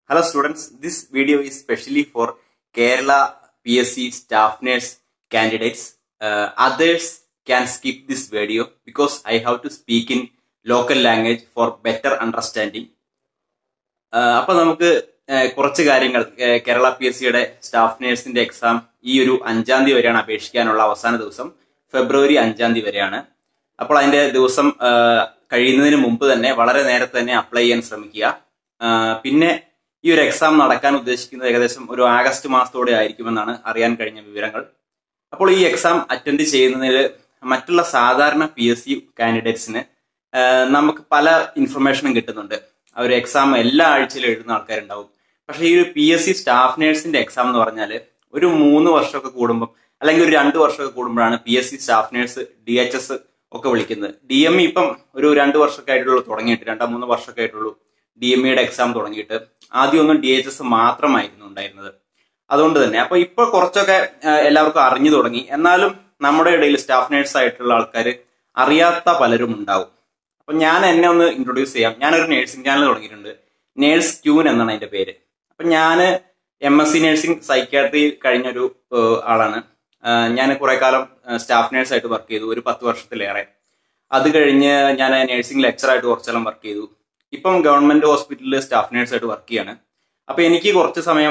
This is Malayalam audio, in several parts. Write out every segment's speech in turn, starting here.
Hello students, this video is specially for Kerala PSC staff nurse candidates. Others can skip this video because I have to speak in local language for better understanding. അപ്പോൾ നമുക്ക് കുറച്ച് കാര്യങ്ങൾ കേരള PSCയുടെ സ്റ്റാഫ് നഴ്സിന്റെ എക്സാം ഈ ഒരു 5-ാം തീയതി വരെയാണ് അപേക്ഷിക്കാനുള്ള അവസാന ദിവസം. ഫെബ്രുവരി 5-ാം തീയതി വരെയാണ്. അപ്പോൾ അതിന്റെ ദിവസം കഴിയുന്നതിന് മുമ്പ് തന്നെ വളരെ നേരത്തെ തന്നെ അപ്ലൈ ചെയ്യാൻ ശ്രമിക്കുക. പിന്നെ ഈ ഒരു എക്സാം നടക്കാൻ ഉദ്ദേശിക്കുന്നത് ഏകദേശം ഒരു ആഗസ്റ്റ് മാസത്തോടെ ആയിരിക്കുമെന്നാണ് അറിയാൻ കഴിഞ്ഞ വിവരങ്ങൾ. അപ്പോൾ ഈ എക്സാം അറ്റൻഡ് ചെയ്യുന്നതിൽ മറ്റുള്ള സാധാരണ PSC കാൻഡിഡേറ്റ്സിന് നമുക്ക് പല ഇൻഫർമേഷനും കിട്ടുന്നുണ്ട്. അവർ എക്സാം എല്ലാ ആഴ്ചയിലും എഴുതുന്ന ആൾക്കാരുണ്ടാവും. പക്ഷെ ഈ ഒരു PSC സ്റ്റാഫ് നേഴ്സിന്റെ എക്സാം എന്ന് പറഞ്ഞാൽ ഒരു 3 വർഷമൊക്കെ കൂടുമ്പോൾ അല്ലെങ്കിൽ ഒരു 2 വർഷമൊക്കെ കൂടുമ്പോഴാണ് PSC സ്റ്റാഫ് നേഴ്സ് DHS ഒക്കെ വിളിക്കുന്നത്. DME ഇപ്പം ഒരു 2 വർഷമൊക്കെ ആയിട്ടുള്ളൂ തുടങ്ങിയിട്ട്, 2-3 വർഷമൊക്കെ ആയിട്ടുള്ളൂ DMEയുടെ എക്സാം തുടങ്ങിയിട്ട്. ആദ്യമൊന്നും DHS മാത്രമായിരുന്നു ഉണ്ടായിരുന്നത്. അതുകൊണ്ട് തന്നെ അപ്പൊ ഇപ്പൊ കുറച്ചൊക്കെ എല്ലാവർക്കും അറിഞ്ഞു തുടങ്ങി. എന്നാലും നമ്മുടെ ഇടയിൽ സ്റ്റാഫ് നേഴ്സ് ആയിട്ടുള്ള ആൾക്കാർ അറിയാത്ത പലരും ഉണ്ടാവും. അപ്പൊ ഞാൻ എന്നെ ഒന്ന് ഇൻട്രൊഡ്യൂസ് ചെയ്യാം. ഞാനൊരു നേഴ്സിംഗ് ചാനൽ തുടങ്ങിയിട്ടുണ്ട്. നേഴ്സ് ട്യൂൺ എന്നാണ് അതിന്റെ പേര്. അപ്പൊ ഞാൻ MSc നഴ്സിംഗ് സൈക്യാട്രി കഴിഞ്ഞൊരു ആളാണ്. ഞാൻ കുറെ കാലം സ്റ്റാഫ് നേഴ്സ് ആയിട്ട് വർക്ക് ചെയ്തു, ഒരു 10 വർഷത്തിലേറെ. അത് കഴിഞ്ഞ് ഞാൻ നേഴ്സിംഗ് ലെക്ചറായിട്ട് കുറച്ചെല്ലാം വർക്ക് ചെയ്തു. ഇപ്പം ഗവൺമെന്റ് ഹോസ്പിറ്റലിൽ സ്റ്റാഫ് നേഴ്സായിട്ട് വർക്ക് ചെയ്യാണ്. അപ്പൊ എനിക്ക് കുറച്ച് സമയം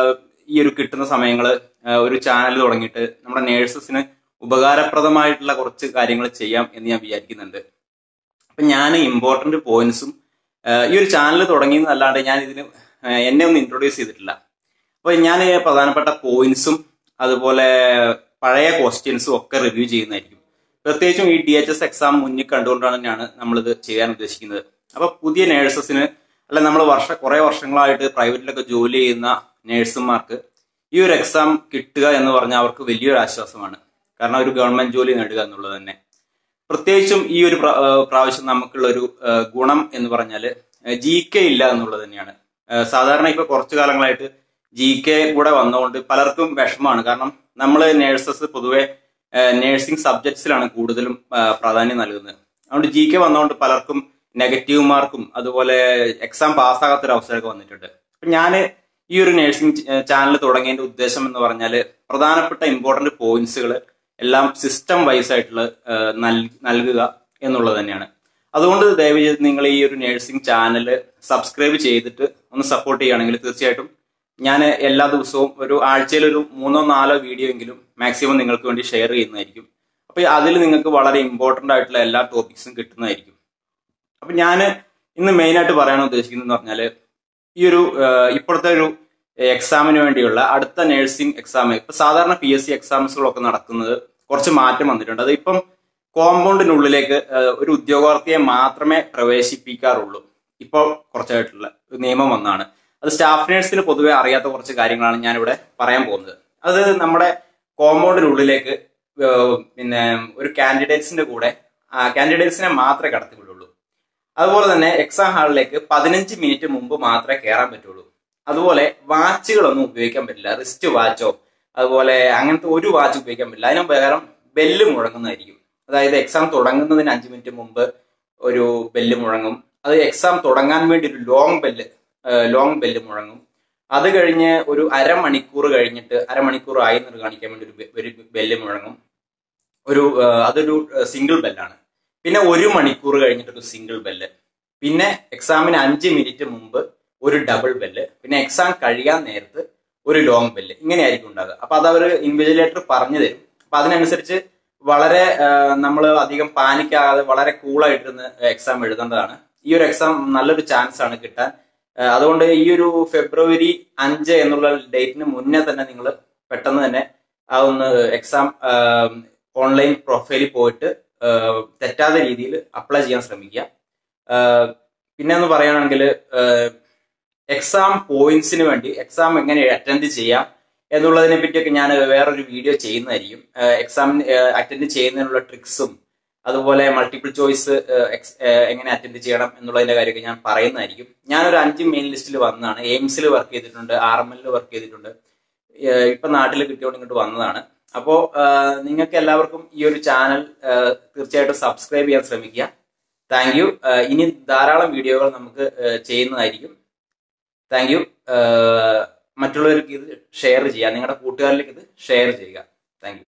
ഈ ഒരു കിട്ടുന്ന സമയങ്ങള് ഒരു ചാനൽ തുടങ്ങിയിട്ട് നമ്മുടെ നേഴ്സസിന് ഉപകാരപ്രദമായിട്ടുള്ള കുറച്ച് കാര്യങ്ങൾ ചെയ്യാം എന്ന് ഞാൻ വിചാരിക്കുന്നുണ്ട്. അപ്പൊ ഞാൻ ഇമ്പോർട്ടന്റ് പോയിന്റ്സും ഈ ഒരു ചാനൽ തുടങ്ങിയെന്നല്ലാണ്ട് ഞാൻ ഇതിന് എന്നെ ഒന്ന് ഇൻട്രൊഡ്യൂസ് ചെയ്തിട്ടില്ല. അപ്പൊ ഞാൻ പ്രധാനപ്പെട്ട പോയിന്റ്സും അതുപോലെ പഴയ ക്വസ്റ്റ്യൻസും ഒക്കെ റിവ്യൂ ചെയ്യുന്നതായിരിക്കും. പ്രത്യേകിച്ചും ഈ DHS എക്സാം മുന്നിൽ കണ്ടുകൊണ്ടാണ് നമ്മളിത് ചെയ്യാൻ ഉദ്ദേശിക്കുന്നത്. അപ്പൊ പുതിയ നേഴ്സസിന് അല്ല, നമ്മൾ കുറെ വർഷങ്ങളായിട്ട് പ്രൈവറ്റിലൊക്കെ ജോലി ചെയ്യുന്ന നേഴ്സുമാർക്ക് ഈ ഒരു എക്സാം കിട്ടുക എന്ന് പറഞ്ഞാൽ അവർക്ക് വലിയൊരു ആശ്വാസമാണ്. കാരണം ഒരു ഗവൺമെന്റ് ജോലി നേടുക എന്നുള്ളത് തന്നെ. പ്രത്യേകിച്ചും ഈ ഒരു പ്രാവശ്യം നമുക്കുള്ള ഒരു ഗുണം എന്ന് പറഞ്ഞാല് GK ഇല്ല എന്നുള്ളത് തന്നെയാണ്. സാധാരണ ഇപ്പൊ കുറച്ചു കാലങ്ങളായിട്ട് GK കൂടെ വന്നുകൊണ്ട് പലർക്കും വിഷമമാണ്. കാരണം നമ്മൾ നേഴ്സസ് പൊതുവെ നേഴ്സിംഗ് സബ്ജക്ട്സിലാണ് കൂടുതലും പ്രാധാന്യം നൽകുന്നത്. അതുകൊണ്ട് GK വന്നുകൊണ്ട് പലർക്കും നെഗറ്റീവ് മാർക്കും അതുപോലെ എക്സാം പാസ്സാകാത്തൊരു അവസരമൊക്കെ വന്നിട്ടുണ്ട്. അപ്പൊ ഞാൻ ഈ ഒരു നേഴ്സിംഗ് ചാനൽ തുടങ്ങിയതിന്റെ ഉദ്ദേശം എന്ന് പറഞ്ഞാല് പ്രധാനപ്പെട്ട ഇമ്പോർട്ടന്റ് പോയിന്റ്സുകൾ എല്ലാം സിസ്റ്റം വൈസ് ആയിട്ടുള്ള നൽകുക എന്നുള്ളത് തന്നെയാണ്. അതുകൊണ്ട് ദയവ് ചെയ്ത് നിങ്ങൾ ഈ ഒരു നേഴ്സിംഗ് ചാനൽ സബ്സ്ക്രൈബ് ചെയ്തിട്ട് ഒന്ന് സപ്പോർട്ട് ചെയ്യുകയാണെങ്കിൽ തീർച്ചയായിട്ടും ഞാൻ എല്ലാ ദിവസവും ഒരു ആഴ്ചയിൽ ഒരു 3-4 വീഡിയോ എങ്കിലും മാക്സിമം നിങ്ങൾക്ക് വേണ്ടി ഷെയർ ചെയ്യുന്നതായിരിക്കും. അപ്പൊ അതിൽ നിങ്ങൾക്ക് വളരെ ഇമ്പോർട്ടന്റ് ആയിട്ടുള്ള എല്ലാ ടോപ്പിക്സും കിട്ടുന്നതായിരിക്കും. അപ്പൊ ഞാൻ ഇന്ന് മെയിൻ ആയിട്ട് പറയാൻ ഉദ്ദേശിക്കുന്നത് പറഞ്ഞാല് ഈ ഒരു ഇപ്പോഴത്തെ ഒരു എക്സാമിന് വേണ്ടിയുള്ള അടുത്ത നേഴ്സിംഗ് എക്സാം, ഇപ്പൊ സാധാരണ PSC എക്സാംസുകളൊക്കെ നടക്കുന്നത് കുറച്ച് മാറ്റം വന്നിട്ടുണ്ട്. അത് ഇപ്പം കോമ്പൗണ്ടിനുള്ളിലേക്ക് ഒരു ഉദ്യോഗാർത്ഥിയെ മാത്രമേ പ്രവേശിപ്പിക്കാറുള്ളൂ. ഇപ്പോൾ കുറച്ചായിട്ടുള്ള നിയമം വന്നാണ്. അത് സ്റ്റാഫ് നേഴ്സിന് പൊതുവെ അറിയാത്ത കുറച്ച് കാര്യങ്ങളാണ് ഞാനിവിടെ പറയാൻ പോകുന്നത്. അത് നമ്മുടെ കോമ്പൗണ്ടിനുള്ളിലേക്ക് പിന്നെ ഒരു കാൻഡിഡേറ്റ്സിന്റെ കൂടെ കാൻഡിഡേറ്റ്സിനെ മാത്രമേ കടത്തിവിടുള്ളൂ. അതുപോലെ തന്നെ എക്സാം ഹാളിലേക്ക് 15 മിനിറ്റ് മുമ്പ് മാത്രമേ കയറാൻ പറ്റുള്ളൂ. അതുപോലെ വാച്ചുകളൊന്നും ഉപയോഗിക്കാൻ പറ്റില്ല. റിസ്റ്റ് വാച്ചോ അതുപോലെ അങ്ങനത്തെ ഒരു വാച്ച് ഉപയോഗിക്കാൻ പറ്റില്ല. അതിന് പകരം ബെല്ല് മുഴങ്ങുന്നതായിരിക്കും. അതായത് എക്സാം തുടങ്ങുന്നതിന് 5 മിനിറ്റ് മുമ്പ് ഒരു ബെല്ല് മുഴങ്ങും. അത് എക്സാം തുടങ്ങാൻ വേണ്ടി ഒരു ലോങ് ബെല്ല് മുഴങ്ങും. അത് കഴിഞ്ഞ് ഒരു അരമണിക്കൂർ കഴിഞ്ഞിട്ട് അരമണിക്കൂർ ആയി എന്ന് കാണിക്കാൻ വേണ്ടി ഒരു ബെല്ല് മുഴങ്ങും. അതൊരു സിംഗിൾ ബെല്ലാണ്. പിന്നെ 1 മണിക്കൂർ കഴിഞ്ഞിട്ടൊരു സിംഗിൾ ബെല്ല്. പിന്നെ എക്സാമിന് 5 മിനിറ്റ് മുമ്പ് ഒരു ഡബിൾ ബെല്ല്. പിന്നെ എക്സാം കഴിയാൻ നേരത്ത് ഒരു ലോങ് ബെല്ല്. ഇങ്ങനെയായിരിക്കും ഉണ്ടാകുക. അപ്പൊ അത് അവർ ഇൻവിജിലേറ്റർ പറഞ്ഞു തരും. അപ്പൊ അതിനനുസരിച്ച് വളരെ നമ്മൾ അധികം പാനിക്കാതെ വളരെ കൂളായിട്ടിരുന്ന് എക്സാം എഴുതേണ്ടതാണ്. ഈ ഒരു എക്സാം നല്ലൊരു ചാൻസ് ആണ് കിട്ടാൻ. അതുകൊണ്ട് ഈ ഒരു ഫെബ്രുവരി 5 എന്നുള്ള ഡേറ്റിന് മുന്നേ തന്നെ നിങ്ങൾ പെട്ടെന്ന് തന്നെ അതൊന്ന് എക്സാം ഓൺലൈൻ പ്രൊഫൈലിൽ പോയിട്ട് തെറ്റാത്ത രീതിയിൽ അപ്ലൈ ചെയ്യാൻ ശ്രമിക്കുക. പിന്നെ എന്ന് പറയുകയാണെങ്കിൽ എക്സാം പോയിന്റ്സിന് വേണ്ടി എക്സാം എങ്ങനെ അറ്റൻഡ് ചെയ്യാം എന്നുള്ളതിനെ പറ്റിയൊക്കെ ഞാൻ വേറൊരു വീഡിയോ ചെയ്യുന്നതായിരിക്കും. എക്സാം അറ്റൻഡ് ചെയ്യുന്നതിനുള്ള ട്രിക്സും അതുപോലെ മൾട്ടിപ്പിൾ ചോയ്സ് എങ്ങനെ അറ്റൻഡ് ചെയ്യണം എന്നുള്ളതിന്റെ കാര്യമൊക്കെ ഞാൻ പറയുന്നതായിരിക്കും. ഞാനൊരു 5 മെയിൻ ലിസ്റ്റിൽ വന്നതാണ്. എയിംസിൽ വർക്ക് ചെയ്തിട്ടുണ്ട്, RML വർക്ക് ചെയ്തിട്ടുണ്ട്. ഇപ്പൊ നാട്ടിൽ കിട്ടിയോണ്ട് ഇങ്ങോട്ട് വന്നതാണ്. അപ്പോ നിങ്ങൾക്ക് എല്ലാവർക്കും ഈ ഒരു ചാനൽ തീർച്ചയായിട്ടും സബ്സ്ക്രൈബ് ചെയ്യാൻ ശ്രമിക്കുക. Thank you. ഇനി ധാരാളം വീഡിയോകൾ നമുക്ക് ചെയ്യുന്നതായിരിക്കും. Thank you. മറ്റുള്ളവർക്ക് ഇത് ഷെയർ ചെയ്യുക, നിങ്ങളുടെ കൂട്ടുകാരിലേക്ക് ഇത് ഷെയർ ചെയ്യുക. Thank U.